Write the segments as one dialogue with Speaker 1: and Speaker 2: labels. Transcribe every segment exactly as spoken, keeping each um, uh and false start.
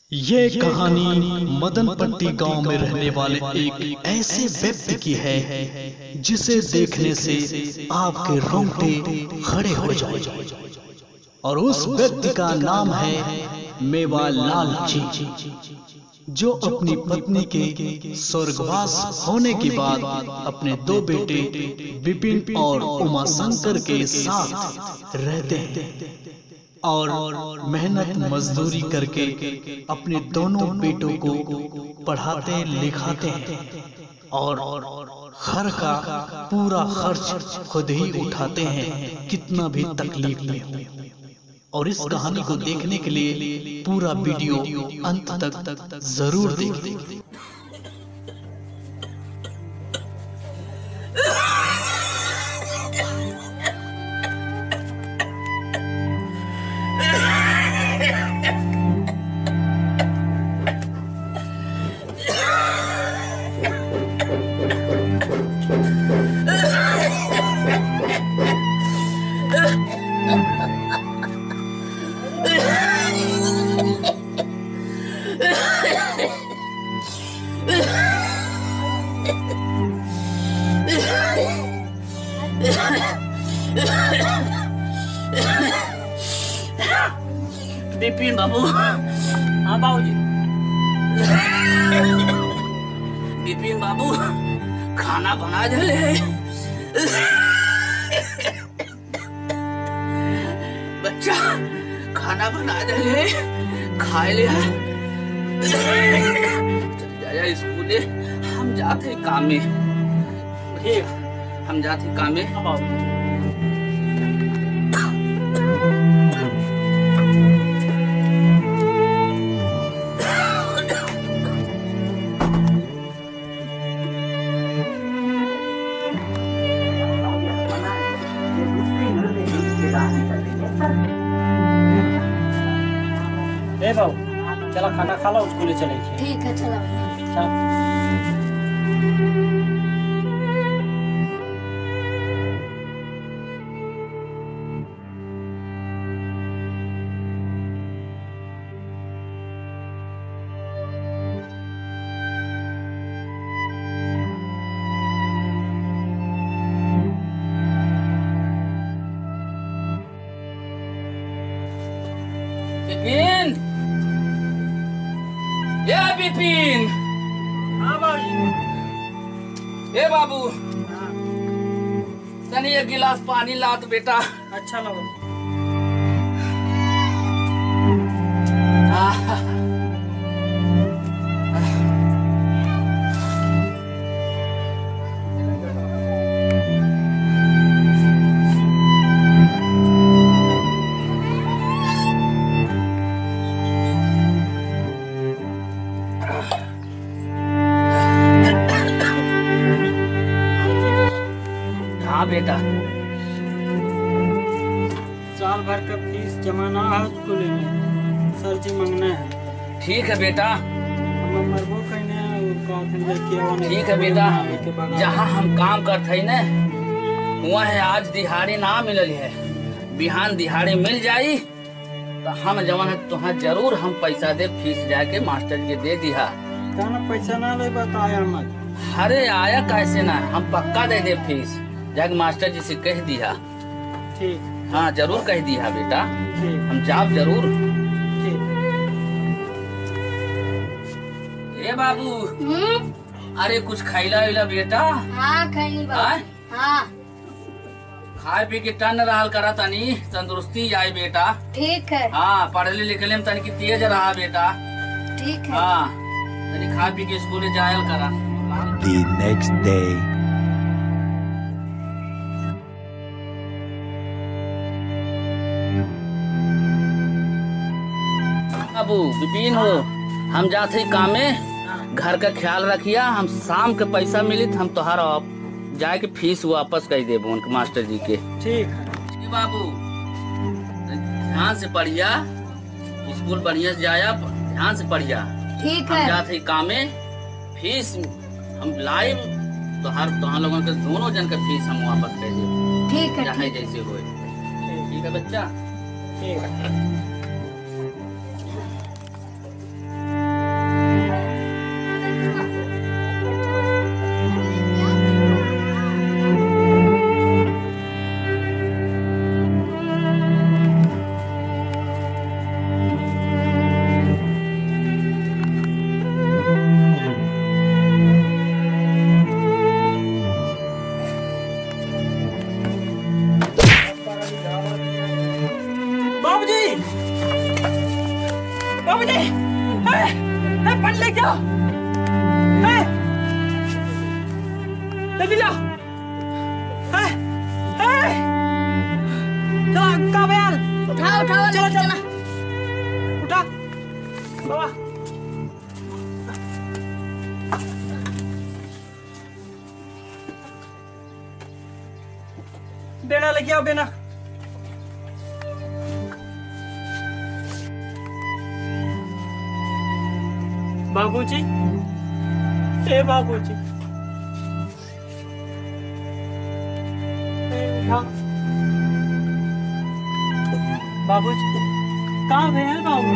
Speaker 1: ये कहानी मदनपट्टी गांव में रहने वाले एक ऐसे व्यक्ति की है जिसे देखने से आपके रोंगटे खड़े हो जाए। और उस व्यक्ति का नाम है मेवालाल जी, जो अपनी पत्नी के स्वर्गवास होने के बाद अपने दो बेटे विपिन और उमाशंकर के साथ रहते हैं और मेहनत मजदूरी करके अपने दोनों बेटों को पढ़ाते लिखाते हैं और घर का पूरा खर्च खुद ही उठाते हैं, कितना भी तकलीफ में हो। और इस कहानी को देखने के लिए पूरा वीडियो अंत तक जरूर देखें।
Speaker 2: विपिन बाबू। हाँ बाबूजी। विपिन बाबू खाना बना दे। बच्चा खाना बना दे, खाए ले। चल जा स्कूल, हम जाते काम में। ठीक, हम जाते काम में।
Speaker 3: ए बाबू चला खाना खा लो, स्कूल चले।
Speaker 4: ठीक है चला
Speaker 3: चल।
Speaker 2: विपिन, ये विपिन।
Speaker 3: हाँ बाबू।
Speaker 2: ए बाबू, तनी एक गिलास पानी लात बेटा।
Speaker 3: अच्छा लगो।
Speaker 2: हाँ बेटा,
Speaker 3: साल भर का फीस जमा ना है स्कूल में, सर जी मांगना है।
Speaker 2: ठीक है बेटा।
Speaker 3: हम मरबो कहने।
Speaker 2: ठीक है बेटा, जहाँ हम काम करते है न वहाँ है, आज दिहाड़ी ना मिलल है, बिहान दिहाड़ी मिल जाई तो हम जवन है तुहाँ जरूर हम पैसा दे, फीस जाके मास्टर के दे दिया।
Speaker 3: कहना पैसा ना ले बताया मत।
Speaker 2: अरे आया कैसे ना, हम पक्का दे दे फीस, जाके मास्टर जी से कह दिया।
Speaker 3: ठीक।
Speaker 2: हाँ जरूर कह दिया बेटा।
Speaker 3: ठीक।
Speaker 2: हम जाब जरूर।
Speaker 3: ठीक।
Speaker 2: ए बाबू।
Speaker 4: हम्म।
Speaker 2: अरे कुछ खाइला वाइला बेटा।
Speaker 4: हाँ खाई
Speaker 2: आय?
Speaker 4: हाँ
Speaker 2: खाए पी के टन रहल करा, तनी तंदुरुस्ती आई बेटा।
Speaker 4: ठीक है।
Speaker 2: हाँ पढ़ले लिखले में तनी की तेज रहा बेटा।
Speaker 4: ठीक है।
Speaker 2: हाँ तनी खा पी के स्कूल जायल करा।
Speaker 5: The next day.
Speaker 2: बाबू विपिन हो, हम जाते काम में, घर का ख्याल रखिया। हम शाम के पैसा मिली तो हम तोहार जाके फीस वापस कर देबो उनके मास्टर जी के।
Speaker 3: ठीक है।
Speaker 2: बाबू ध्यान से पढ़िया, स्कूल बढ़िया से जाया, ध्यान से पढ़िया।
Speaker 4: ठीक
Speaker 2: हम
Speaker 4: है।
Speaker 2: जाते काम में, फीस हम लाइव तो हर तो हम लोगों के दोनों जन का फीस हम वापस कर देंगे।
Speaker 4: ठीक है।
Speaker 2: चाहे जैसे हो। ठीक है बच्चा।
Speaker 3: ठीक है। बाबूजी, ए, ए, पानी लेके आओ, ए, जल्दी लाओ, ए, ए, चलो कहाँ यार?
Speaker 4: उठाओ उठाओ
Speaker 3: चलो चलो,
Speaker 4: चलो।
Speaker 3: उठा, बाबा। बेना लेके आओ, बेना। बाबूजी, ए बाबूजी, ए उठा। बाबूजी, कहाँ गए हैं बाबू?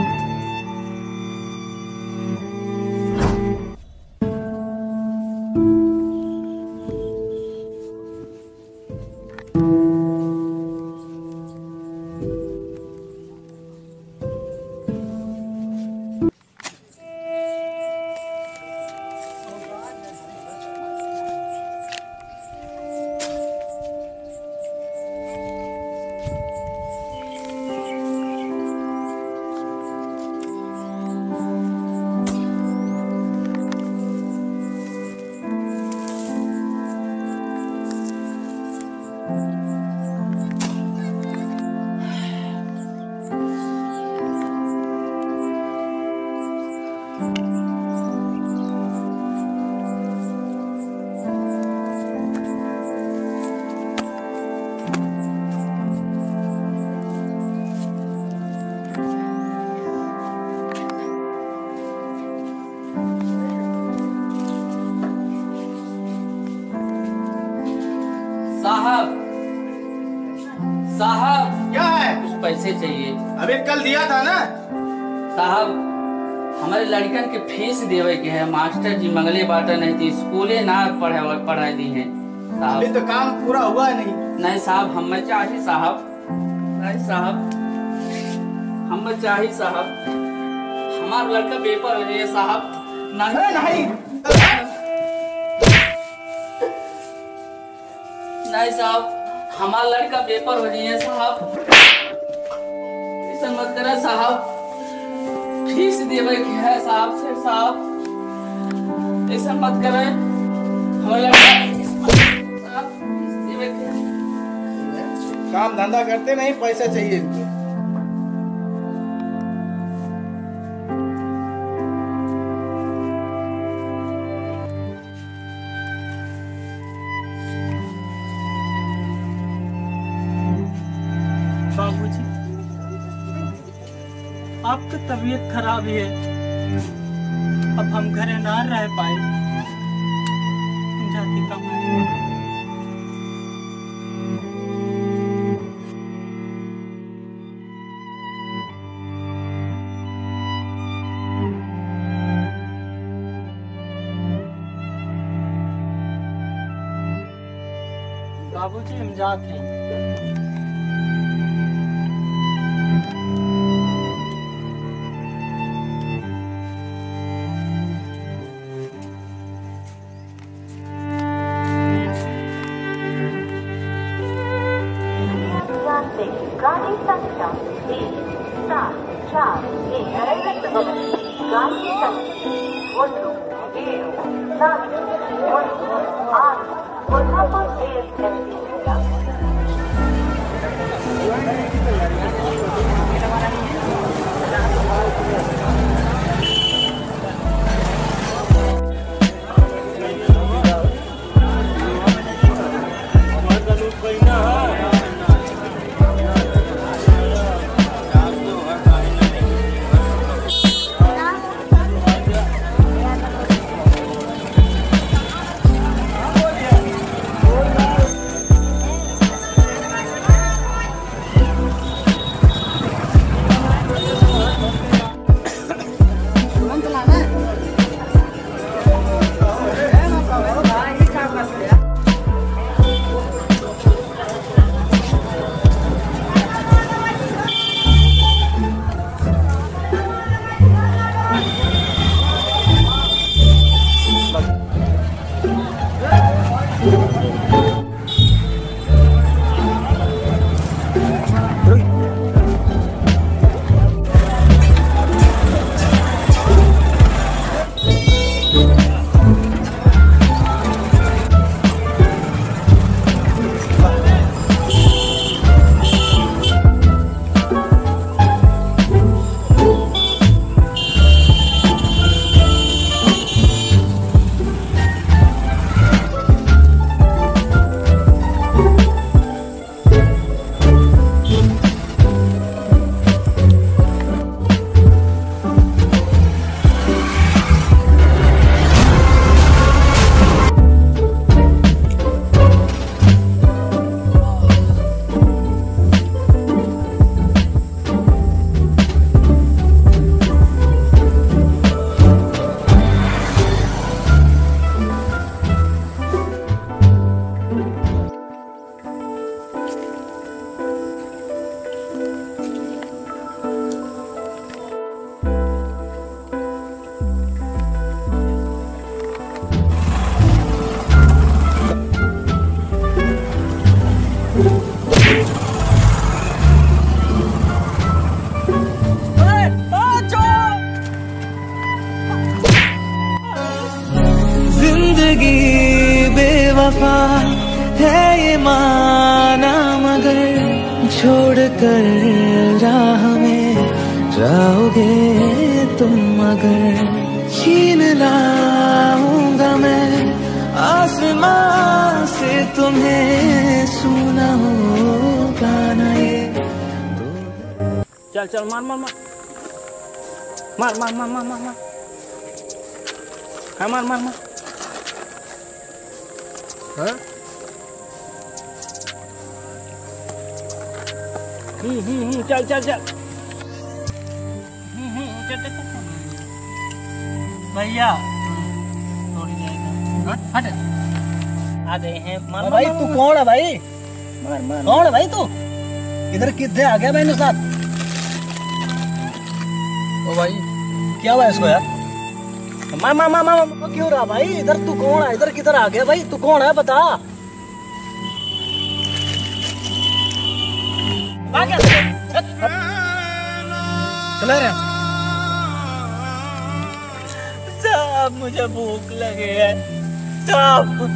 Speaker 2: साहब, साहब,
Speaker 6: क्या है?
Speaker 2: कुछ पैसे चाहिए।
Speaker 6: अभी कल दिया था ना
Speaker 2: साहब, हमारे लड़कन के फीस देवे के है। मास्टर जी मंगले बाटा नहीं थी, स्कूले ना पढ़ा पढ़ाई दी है
Speaker 6: अभी
Speaker 2: साहब।
Speaker 6: तो काम पूरा हुआ नहीं।
Speaker 2: नहीं साहब, हम चाहिए साहब, नहीं साहब, हम चाहिए साहब। हमारा लड़का पेपर हो जाए साहब।
Speaker 6: अरे नहीं,
Speaker 2: नहीं साहब, हमारा लड़का पेपर हो जाए साहब। ऐसा मत करा साहब, फीस देवे के है साहब से साहब। ऐसा मत करे, हमारा लड़का साहब फीस देवे के है।
Speaker 6: काम धंधा करते नहीं, पैसा चाहिए इनको।
Speaker 3: बाबूजी, आपकी तबीयत खराब है, अब हम घरे ना रह पाए, जाति कमाए। बाबूजी, हम जाते हैं।
Speaker 7: गाड़ी संख्या एक सात चार एक गाड़ी संख्या ಒಂದು ಏಳು ನಾಲ್ಕು ಒಂದು ಆರು ಕೊಲ್ಹಾಪುರ ಎಎಸ್ಎಂಟಿಯಿಂದ
Speaker 8: है ये माना, मगर छोड़ कर राह में जाओगे तुम अगर, छीन लाऊंगा मैं आसमां से तुम्हें, सुना होगा ना ये।
Speaker 3: चल चल मार मार मार मार मार मार मार मार मार हाँ मार मार मार हाँ हम्म हम्म हम्म चल चल चल हम्म हम्म चल चल चल भैया थोड़ी जाएगा हाँ हट आ गए हैं मार
Speaker 9: भाई तू कौन है भाई?
Speaker 3: मार मार
Speaker 9: कौन है भाई तू? इधर किधर आ गया मेरे साथ?
Speaker 3: ओ भाई
Speaker 9: क्या हुआ इसको यार? मार मार मार मार मार क्यों रहा भाई? इधर तू कौन है? इधर किधर आ गया भाई? तू कौन है बता? आ गया चला रहे
Speaker 3: साहब, मुझे भूख लगी है साहब।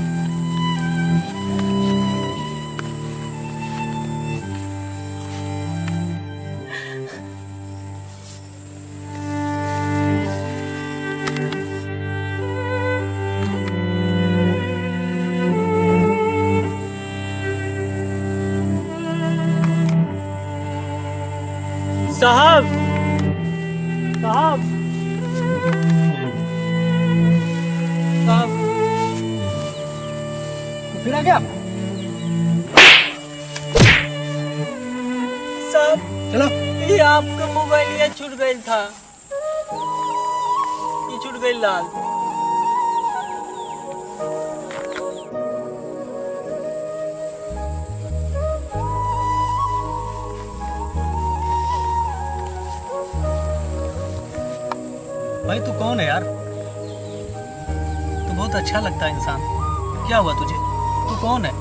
Speaker 3: साहब साहब साहब
Speaker 9: फिर आ गया
Speaker 3: साहब।
Speaker 9: चलो
Speaker 3: ये आपका मोबाइल ये छूट गई था, ये छूट गई लाल।
Speaker 9: भाई तू कौन है यार? तू बहुत अच्छा लगता है इंसान। क्या हुआ तुझे? तू कौन है?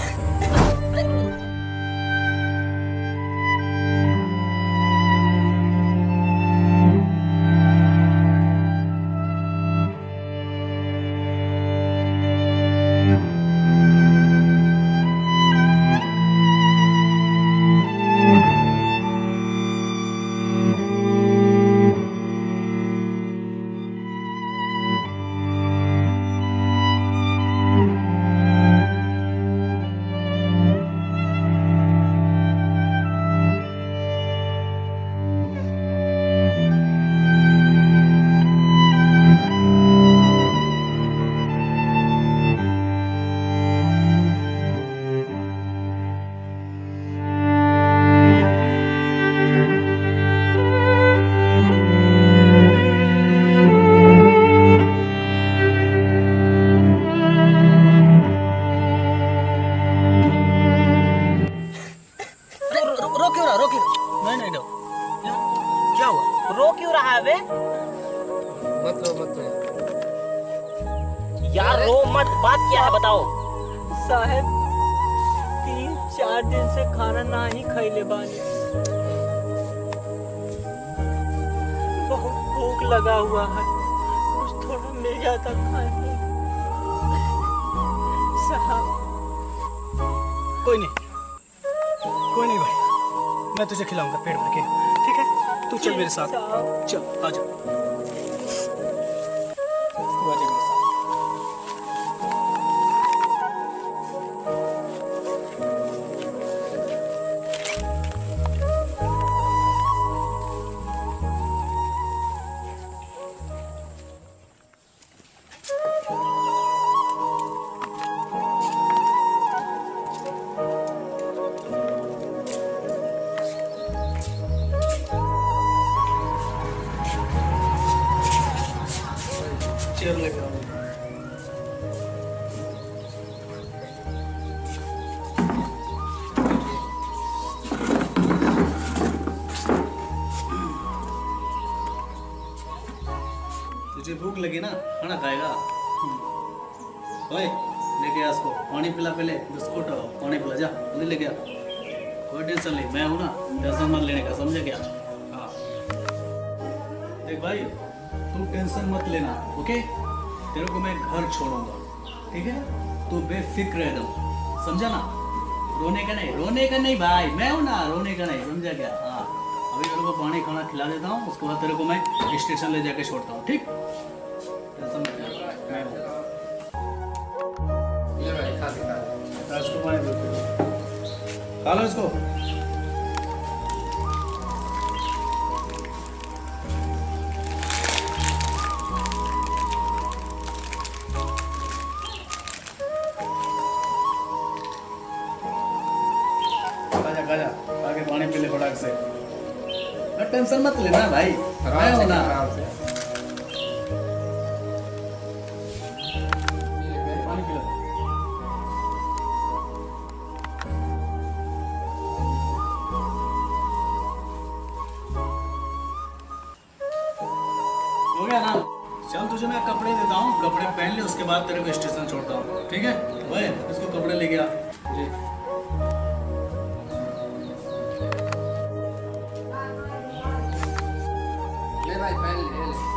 Speaker 3: रो क्यों रहा है बे?
Speaker 6: मत रो मत रो
Speaker 3: यार रो मत, बात क्या है बताओ। साहब तीन चार दिन से खाना ना ही खैले बानी, बहुत भूख लगा हुआ है, कुछ थोड़ा मिल जाता खाने। साहब
Speaker 9: कोई नहीं कोई नहीं भाई, मैं तुझे खिलाऊंगा पेट भर के, ठीक है? तू चल मेरे साथ, चल आजा, तू आजा मेरे साथ। चेयर लेके आओ।
Speaker 6: तुझे भूख लगी ना, खाना खाएगा? ओए लेके आ इसको, पानी पिला, पहले बिस्कुट पानी पिला, जा जल्दी लेके आ। कोई टेंशन नहीं, मैं हूं ना, टेंशन मत लेने का, समझे क्या? हाँ देख भाई, तू टेंशन मत लेना, ओके? तेरे को मैं घर छोड़ूंगा, ठीक है? तू बेफिक्र रह, समझा ना? रोने का नहीं, रोने का नहीं भाई, मैं हूँ ना, रोने का नहीं, समझा क्या? हाँ, अभी तेरे को पानी खाना खिला देता हूँ, उसके बाद तेरे को मैं स्टेशन ले जाके छोड़ता हूँ, ठीक? टेंशन मत ले, मैं हूँ।
Speaker 2: ये भाई खा ले, खा ले।
Speaker 6: इसको पानी दो, खा लो इसको। गाजा आगे पानी पी ले फटाक से। टेंशन मत लेना भाई, मैं हूं ना।
Speaker 2: आराम से
Speaker 6: पानी पी लो। हो गया ना? चल तुझे मैं कपड़े देता हूँ, कपड़े पहन ले, उसके बाद तेरे को स्टेशन छोड़ता हूँ, ठीक है? भाई इसको कपड़े लेके आ जी।
Speaker 2: भाई पहन ले, ले।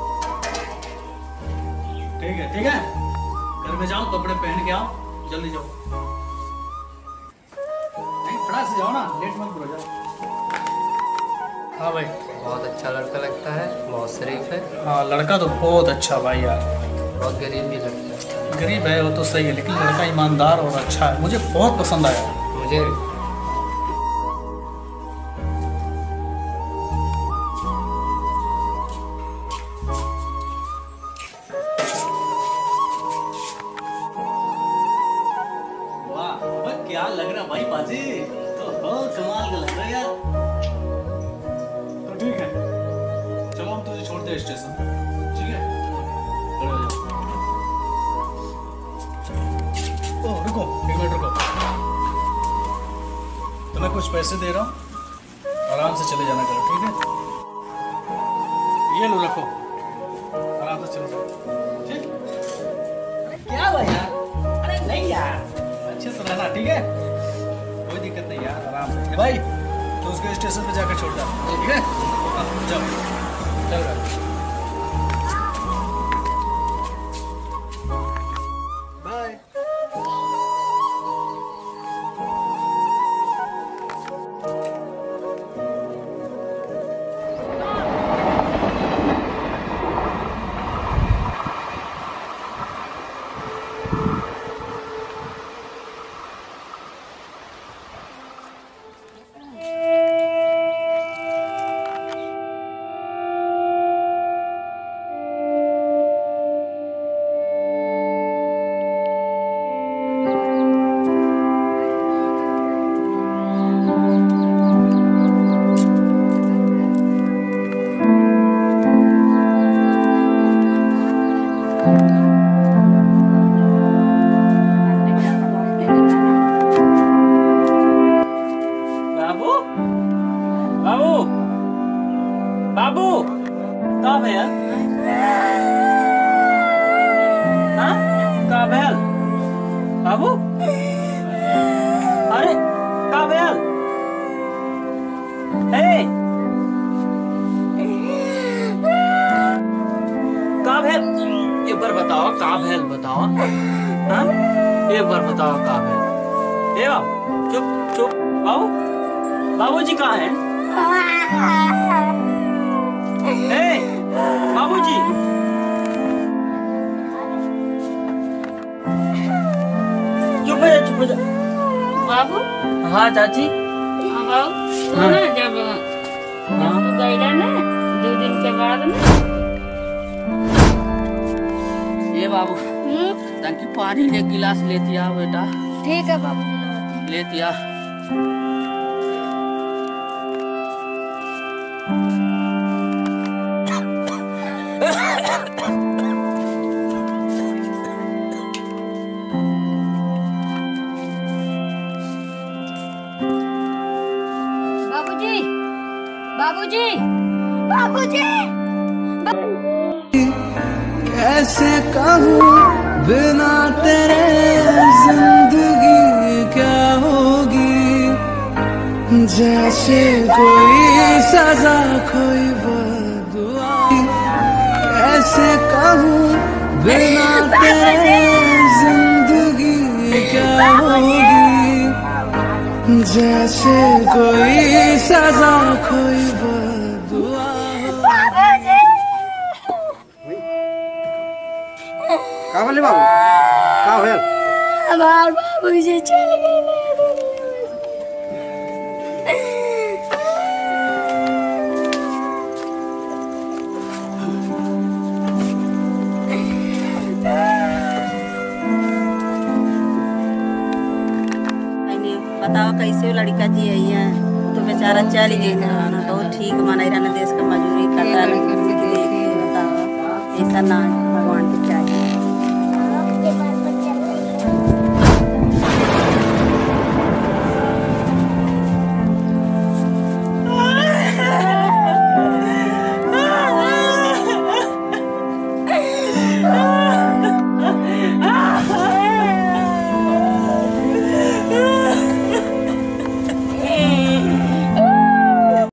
Speaker 6: ठीक है, ठीक है, घर में जाओ, कपड़े पहन के आओ, जल्दी जाओ। नहीं फटाक से जाओ ना, लेट मत करो, जाओ। हाँ भाई,
Speaker 2: बहुत अच्छा लड़का लगता है, बहुत शरीफ है।
Speaker 6: हाँ लड़का तो बहुत अच्छा भाई यार।
Speaker 2: बहुत गरीब भी लगता है।
Speaker 6: गरीब है वो तो सही है, लेकिन लड़का ईमानदार और अच्छा है, मुझे बहुत पसंद आया।
Speaker 2: मुझे
Speaker 6: क्या लग रहा भाई बाजी, तो बहुत कमाल का लग रहा है यार। तो ठीक है, चलो हम तुझे छोड़ते हैं स्टेशन, ठीक है? खड़े हो जाओ। ओह रुको, एक मिनट रुको, तो मैं कुछ पैसे दे रहा हूँ, आराम से चले जाना करो, ठीक है? ये लो रखो, आराम से चलो जाओ, ठीक? क्या भाई यार, अरे नहीं यार, अच्छे से रहना, ठीक है? कोई दिक्कत नहीं यार, आराम से भाई। तो उसको स्टेशन पे जाकर छोड़ जाओ, ठीक है? हाँ, जाओ चल रहा। बाय।
Speaker 3: बाबू कहाँ भैया? हाँ कहाँ भैया? बाबू अरे कहाँ भैया? ए कहाँ भैया? एक बार बताओ कहाँ भैया, बताओ। हाँ एक बार बताओ कहाँ भैया? ए बाबू चुप चुप, बाबू बाबूजी कहाँ हैं? ए, बाबूजी चुप हो जा, चुप हो जा।
Speaker 4: बाबू
Speaker 3: हाँ चाची।
Speaker 4: हाँ बाबू, वो ना जब जब तू गई ना दो दिन के बाद ना,
Speaker 2: ये बाबू
Speaker 4: हम्म,
Speaker 2: ताकि पानी ले गिलास लेती आ बेटा,
Speaker 4: ठीक है बाबू।
Speaker 2: लेती आ।
Speaker 4: बाबूजी बाबूजी बाबूजी
Speaker 8: कैसे कहूँ बिना तेरे जिंदगी क्या होगी, जैसे कोई सजा कोई बदुआ। कैसे कहूँ बिना तेरे जिंदगी क्या होगी, जैसे कोई सजा कोई बदुआ।
Speaker 10: का बोले बाबू का होयल?
Speaker 11: हमार बाबूजी चल गए।
Speaker 12: बताओ कैसे वो लड़का जी आई है तो बेचारा चल गई बहुत ठीक मनाई रहना देश का मजूरी करता बताओ ऐसा ना